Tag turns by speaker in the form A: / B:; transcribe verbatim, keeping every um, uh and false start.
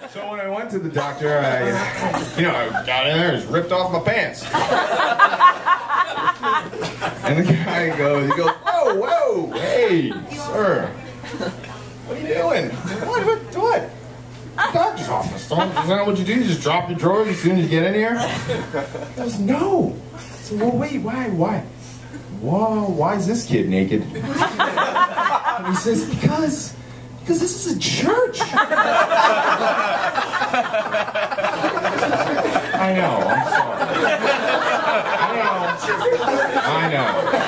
A: So when I went to the doctor, I, you know, I got in there and just ripped off my pants. And the guy goes, he goes, whoa, whoa, hey, sir, what are you doing? What, what, what? Doctor's office. Don't, is that what you do? You just drop your drawers as soon as you get in here? He goes, no. I said, well, wait, why, why? Whoa, why is this kid naked? And he says, because, because this is a church. I know, I'm sorry. I know. I know.